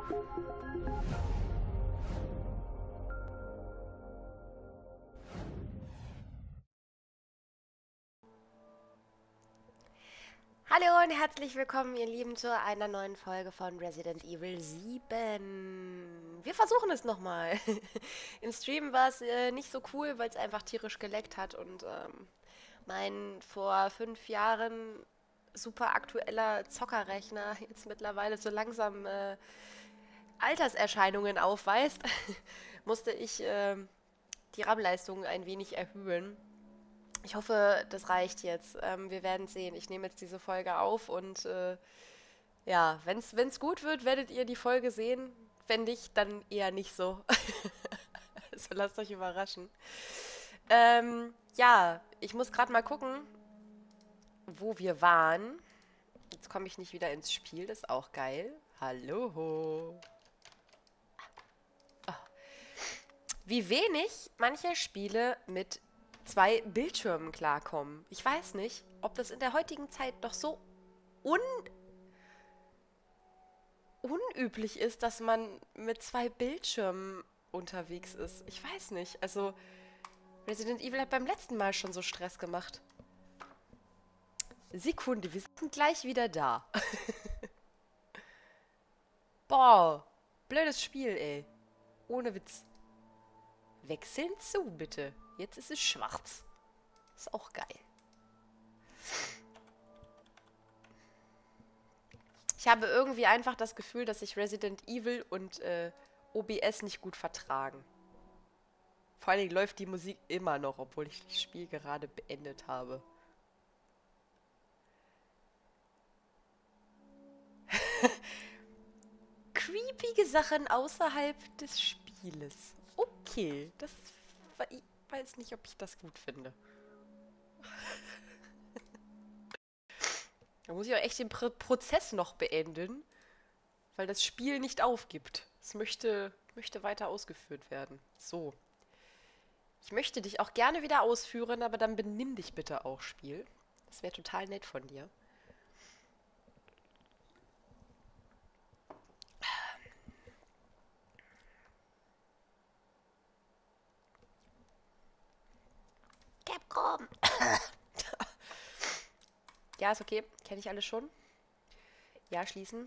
Hallo und herzlich willkommen, ihr Lieben, zu einer neuen Folge von Resident Evil 7. Wir versuchen es nochmal. Im Stream war es nicht so cool, weil es einfach tierisch geleckt hat und mein vor 5 Jahren super aktueller Zockerrechner jetzt mittlerweile so langsam Alterserscheinungen aufweist, musste ich die RAM-Leistung ein wenig erhöhen. Ich hoffe, das reicht jetzt. Wir werden sehen. Ich nehme jetzt diese Folge auf und ja, wenn's gut wird, werdet ihr die Folge sehen. Wenn nicht, dann eher nicht so. Also lasst euch überraschen. Ja, ich muss gerade mal gucken, wo wir waren. Jetzt komme ich nicht wieder ins Spiel, das ist auch geil. Hallo. Wie wenig manche Spiele mit 2 Bildschirmen klarkommen. Ich weiß nicht, ob das in der heutigen Zeit noch so un unüblich ist, dass man mit 2 Bildschirmen unterwegs ist. Ich weiß nicht. Also, Resident Evil hat beim letzten Mal schon so Stress gemacht. Sekunde, wir sind gleich wieder da. Boah, blödes Spiel, ey. Ohne Witz. Wechseln zu, bitte. Jetzt ist es schwarz. Ist auch geil. Ich habe irgendwie einfach das Gefühl, dass sich Resident Evil und OBS nicht gut vertragen. Vor allen Dingen läuft die Musik immer noch, obwohl ich das Spiel gerade beendet habe. Creepige Sachen außerhalb des Spieles. Okay, ich weiß nicht, ob ich das gut finde. Da muss ich auch echt den Prozess noch beenden, weil das Spiel nicht aufgibt. Es möchte weiter ausgeführt werden. So. Ich möchte dich auch gerne wieder ausführen, aber dann benimm dich bitte auch, Spiel. Das wäre total nett von dir. Capcom! Ja, ist okay. Kenne ich alles schon. Ja, schließen.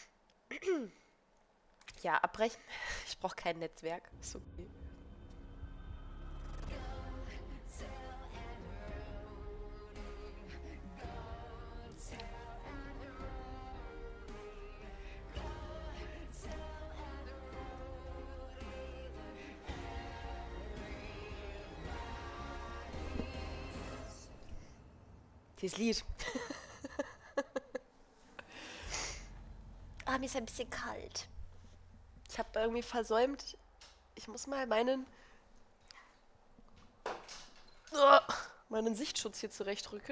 Ja, abbrechen. Ich brauche kein Netzwerk. Ist okay. Dieses Lied. Ah, mir ist ein bisschen kalt. Ich habe irgendwie versäumt. Ich muss mal meinen Sichtschutz hier zurechtrücken.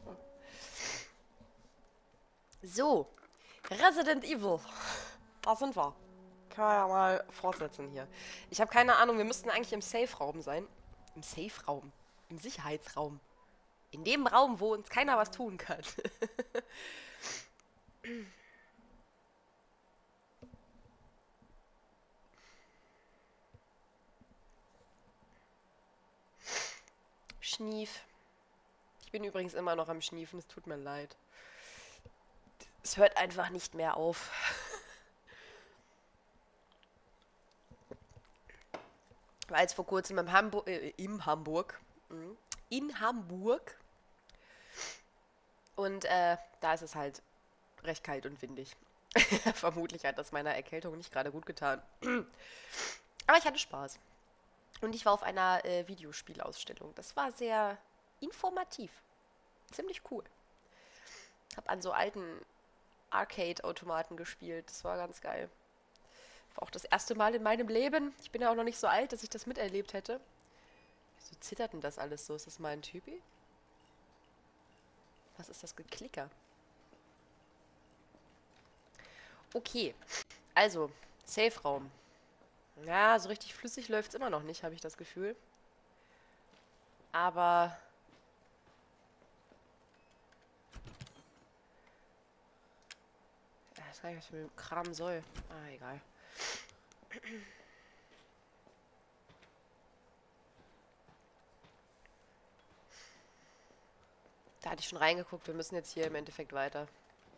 So, Resident Evil. Da sind wir. Können wir ja mal fortsetzen hier. Ich habe keine Ahnung, wir müssten eigentlich im Safe-Raum sein. Im Safe-Raum. Im Sicherheitsraum. In dem Raum, wo uns keiner was tun kann. Schnief. Ich bin übrigens immer noch am Schniefen, es tut mir leid. Es hört einfach nicht mehr auf. War jetzt vor kurzem in Hamburg. Und da ist es halt recht kalt und windig. Vermutlich hat das meiner Erkältung nicht gerade gut getan. Aber ich hatte Spaß. Und ich war auf einer Videospielausstellung. Das war sehr informativ. Ziemlich cool. Hab an so alten Arcade-Automaten gespielt. Das war ganz geil. War auch das erste Mal in meinem Leben. Ich bin ja auch noch nicht so alt, dass ich das miterlebt hätte. Wieso zittert denn das alles so? Ist das mein Typi? Was ist das Geklicker? Okay. Also, Safe-Raum. Ja, so richtig flüssig läuft es immer noch nicht, habe ich das Gefühl. Aber ich weiß gar nicht, was ich mit dem Kram soll. Ah, egal. Da hatte ich schon reingeguckt. Wir müssen jetzt hier im Endeffekt weiter.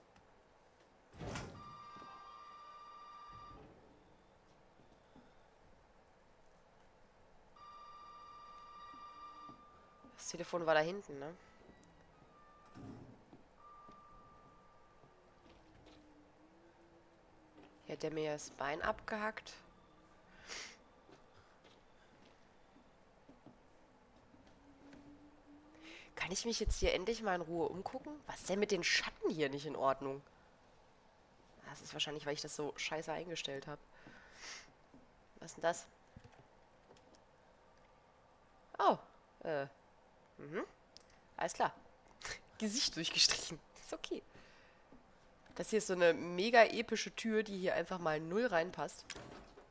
Das Telefon war da hinten, ne? Hier hat der mir das Bein abgehackt. Kann ich mich jetzt hier endlich mal in Ruhe umgucken? Was ist denn mit den Schatten hier nicht in Ordnung? Das ist wahrscheinlich, weil ich das so scheiße eingestellt habe. Was ist denn das? Oh, alles klar. Gesicht durchgestrichen. Ist okay. Das hier ist so eine mega epische Tür, die hier einfach mal null reinpasst. Kann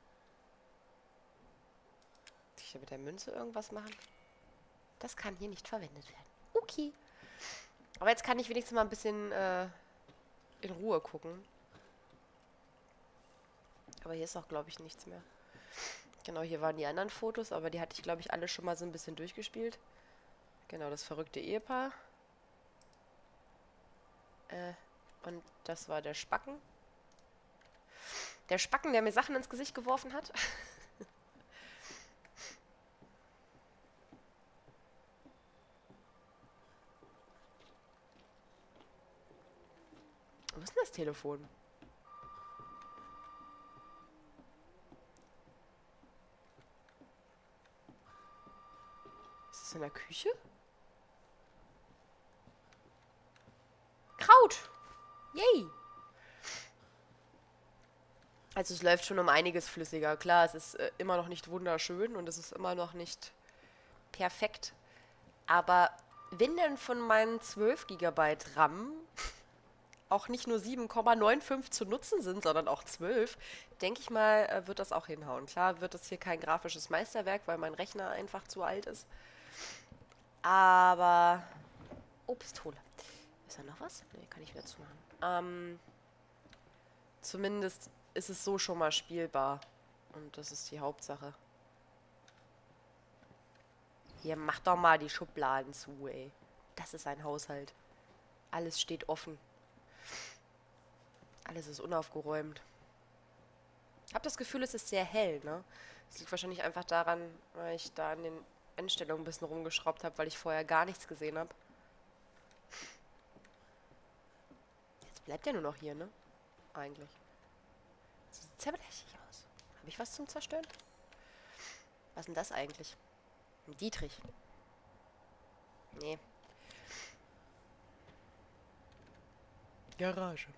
ich hier mit der Münze irgendwas machen? Das kann hier nicht verwendet werden. Okay. Aber jetzt kann ich wenigstens mal ein bisschen in Ruhe gucken. Aber hier ist auch, glaube ich, nichts mehr. Genau, hier waren die anderen Fotos, aber die hatte ich, glaube ich, alle schon mal so ein bisschen durchgespielt. Genau, das verrückte Ehepaar. Und das war der Spacken. Der Spacken, der mir Sachen ins Gesicht geworfen hat. Wo ist denn das Telefon? Ist das in der Küche? Kraut! Yay! Also es läuft schon um einiges flüssiger. Klar, es ist immer noch nicht wunderschön und es ist immer noch nicht perfekt. Aber wenn dann von meinen 12 GB RAM auch nicht nur 7,95 zu nutzen sind, sondern auch 12, denke ich mal, wird das auch hinhauen. Klar wird das hier kein grafisches Meisterwerk, weil mein Rechner einfach zu alt ist. Aber... Oh, Pistole. Ist da noch was? Ne, kann ich wieder zumachen. Zumindest ist es so schon mal spielbar. Und das ist die Hauptsache. Hier, mach doch mal die Schubladen zu, ey. Das ist ein Haushalt. Alles steht offen. Alles ist unaufgeräumt. Ich habe das Gefühl, es ist sehr hell, ne? Das liegt wahrscheinlich einfach daran, weil ich da an den Einstellungen ein bisschen rumgeschraubt habe, weil ich vorher gar nichts gesehen habe. Jetzt bleibt er nur noch hier, ne? Eigentlich. Sieht zerbrechlich aus. Habe ich was zum Zerstören? Was ist denn das eigentlich? Ein Dietrich. Nee. Garage.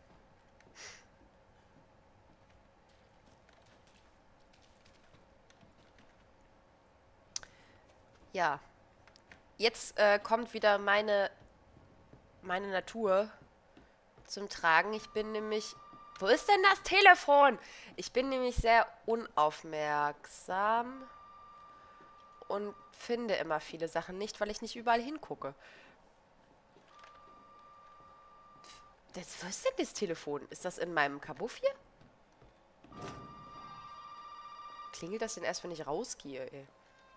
Ja. Jetzt kommt wieder meine Natur zum Tragen. Ich bin nämlich... Wo ist denn das Telefon? Ich bin nämlich sehr unaufmerksam und finde immer viele Sachen nicht, weil ich nicht überall hingucke. Wo ist denn das Telefon? Ist das in meinem Kabuff hier? Klingelt das denn erst, wenn ich rausgehe, ey?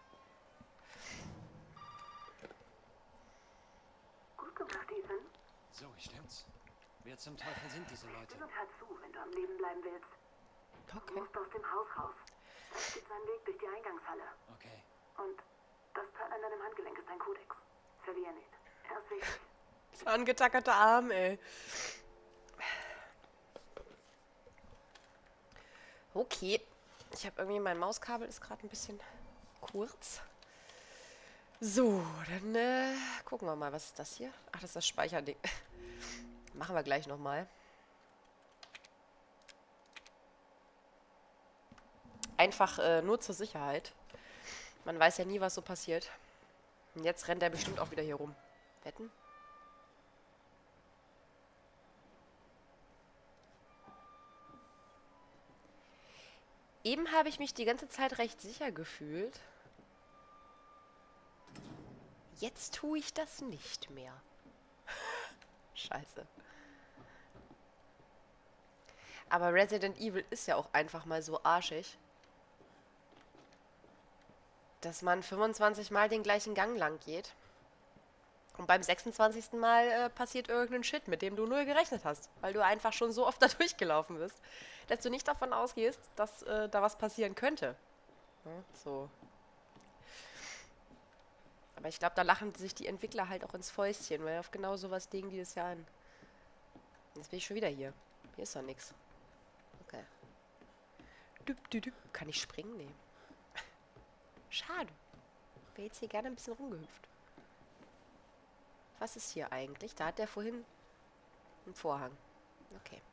Gut gemacht, Ethan. So, stimmt's. Wer zum Teufel sind diese Leute? Und hör zu, wenn du am Leben bleiben willst. Du Okay. musst aus dem Haus raus. Es gibt einen Weg durch die Eingangshalle. Okay. Und das Teil an deinem Handgelenk ist dein Kodex. Verlier nicht. Er ist wichtig. Das angetackerte Arm, ey. Okay. Ich habe irgendwie... Mein Mauskabel ist gerade ein bisschen kurz. So, dann gucken wir mal. Was ist das hier? Ach, das ist das Speicherding. Machen wir gleich nochmal. Einfach nur zur Sicherheit. Man weiß ja nie, was so passiert. Und jetzt rennt er bestimmt auch wieder hier rum. Wetten? Eben habe ich mich die ganze Zeit recht sicher gefühlt. Jetzt tue ich das nicht mehr. Scheiße. Aber Resident Evil ist ja auch einfach mal so arschig. dass man 25 Mal den gleichen Gang lang geht. Und beim 26. Mal passiert irgendein Shit, mit dem du null gerechnet hast. Weil du einfach schon so oft da durchgelaufen bist, dass du nicht davon ausgehst, dass da was passieren könnte. Ja, so. Aber ich glaube, da lachen sich die Entwickler halt auch ins Fäustchen, weil auf genau sowas legen die das ja an. Jetzt bin ich schon wieder hier. Hier ist doch nichts. Okay. Kann ich springen? Nee. Schade. Wäre jetzt hier gerne ein bisschen rumgehüpft. Was ist hier eigentlich? Da hat der vorhin einen Vorhang. Okay.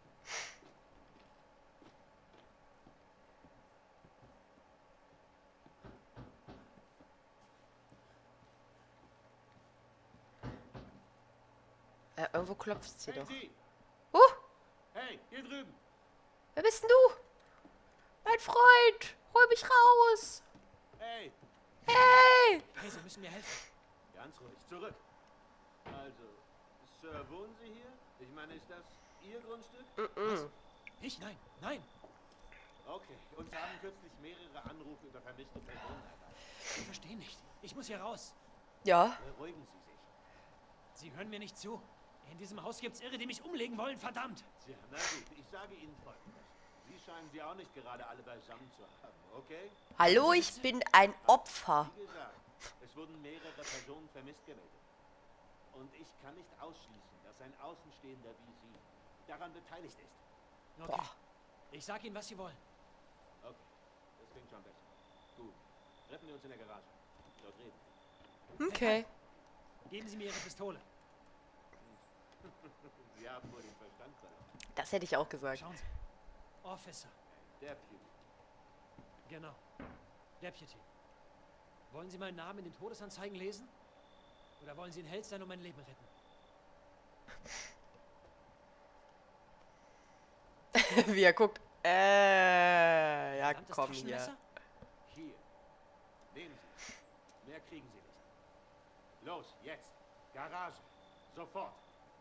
Irgendwo klopft es hier Hey, doch. Sie! Hey, hier drüben! Wer bist denn du? Mein Freund! Hol mich raus! Hey! Hey! Hey, Sie müssen mir helfen. Ganz ruhig, zurück! Also, Sir, wohnen Sie hier? Ich meine, ist das Ihr Grundstück? Ich? Nein, nein. Okay, uns haben kürzlich mehrere Anrufe über vermisste Personen erreicht. Ich verstehe nicht. Ich muss hier raus. Ja. Beruhigen Sie sich. Sie hören mir nicht zu. In diesem Haus gibt's Irre, die mich umlegen wollen, verdammt. Tja, na gut, ich sage Ihnen Folgendes. Sie scheinen sie auch nicht gerade alle beisammen zu haben, okay? Hallo, ich bin ein Opfer. Wie gesagt, es wurden mehrere Personen vermisst gemeldet. Und ich kann nicht ausschließen, dass ein Außenstehender wie Sie daran beteiligt ist. Okay. Boah. Ich sag Ihnen, was Sie wollen. Okay, das klingt schon besser. Gut, treffen wir uns in der Garage. Dort reden wir. Okay. Geben Sie mir Ihre Pistole. Sie haben wohl den Verstand verloren. Das hätte ich auch gesagt. Schauen Sie. Officer. Deputy. Genau. Deputy. Wollen Sie meinen Namen in den Todesanzeigen lesen? Oder wollen Sie ein Held sein und mein Leben retten? Wie er guckt. Ja, Verdammtes komm hier. Taschenmesser? Hier. Nehmen Sie. Mehr kriegen Sie nicht. Los, jetzt. Garage. Sofort.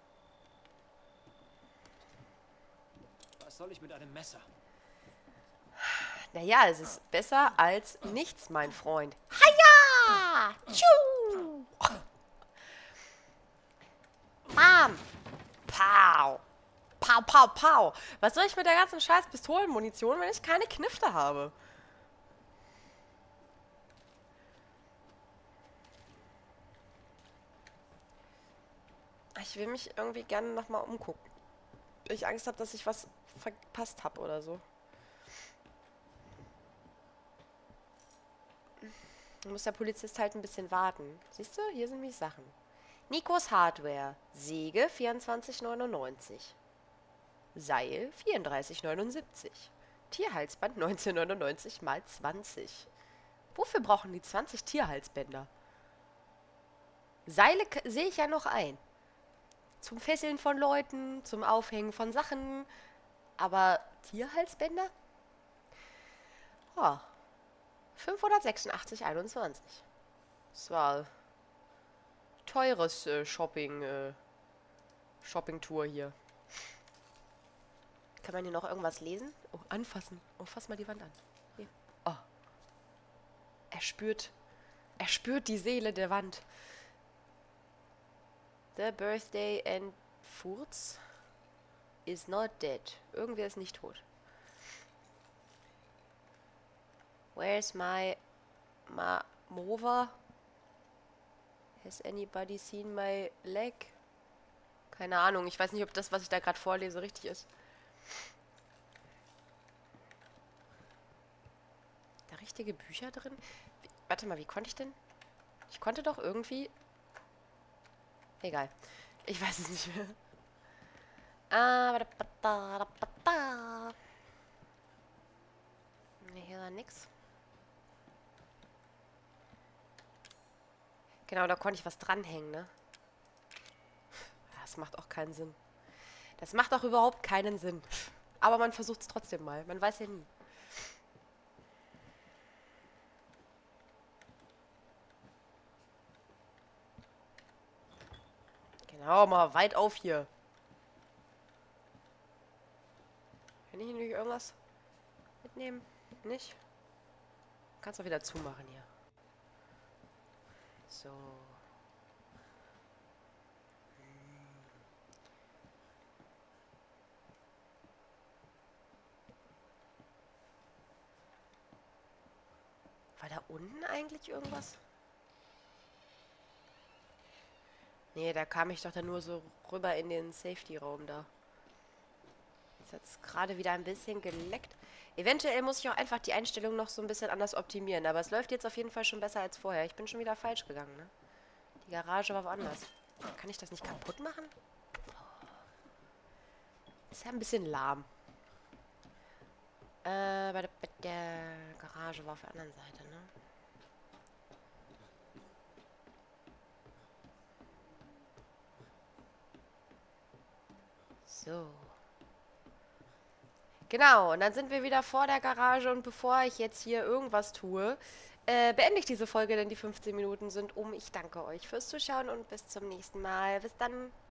Was soll ich mit einem Messer? Naja, es ist besser als nichts, mein Freund. Haja! Tschu! Bam! Pow! Pow, pow, pow! Was soll ich mit der ganzen scheiß Pistolenmunition, wenn ich keine Knifte habe? Ich will mich irgendwie gerne nochmal umgucken. Ich Angst habe, dass ich was verpasst habe oder so. Da muss der Polizist halt ein bisschen warten. Siehst du, hier sind die Sachen. Nikos Hardware. Säge 24,99. Seil 34,79. Tierhalsband 19,99 mal 20. Wofür brauchen die 20 Tierhalsbänder? Seile sehe ich ja noch ein. Zum Fesseln von Leuten, zum Aufhängen von Sachen. Aber Tierhalsbänder? Oh. 586,21. Das war teures Shopping-Tour hier. Kann man hier noch irgendwas lesen? Oh, anfassen. Oh, fass mal die Wand an. Hier. Oh. Er spürt die Seele der Wand. The birthday and Furz is not dead. Irgendwer ist nicht tot. Where's my mover? Has anybody seen my leg? Keine Ahnung. Ich weiß nicht, ob das, was ich da gerade vorlese, richtig ist. Da richtige Bücher drin? Warte mal, wie konnte ich denn? Ich konnte doch irgendwie... Egal. Ich weiß es nicht mehr. Ne, hier war nix. Genau, da konnte ich was dranhängen, ne? Das macht auch keinen Sinn. Das macht auch überhaupt keinen Sinn. Aber man versucht es trotzdem mal. Man weiß ja nie. Genau, mal weit auf hier. Kann ich hier nicht irgendwas mitnehmen? Nicht? Kannst du wieder zumachen hier. So. War da unten eigentlich irgendwas? Nee, da kam ich doch dann nur so rüber in den Safety-Raum da. Ist jetzt gerade wieder ein bisschen geleckt. Eventuell muss ich auch einfach die Einstellung noch so ein bisschen anders optimieren. Aber es läuft jetzt auf jeden Fall schon besser als vorher. Ich bin schon wieder falsch gegangen, ne? Die Garage war woanders. Kann ich das nicht kaputt machen? Ist ja ein bisschen lahm. Bei der Garage war auf der anderen Seite, ne? So. Genau, und dann sind wir wieder vor der Garage und bevor ich jetzt hier irgendwas tue, beende ich diese Folge, denn die 15 Minuten sind um. Ich danke euch fürs Zuschauen und bis zum nächsten Mal. Bis dann.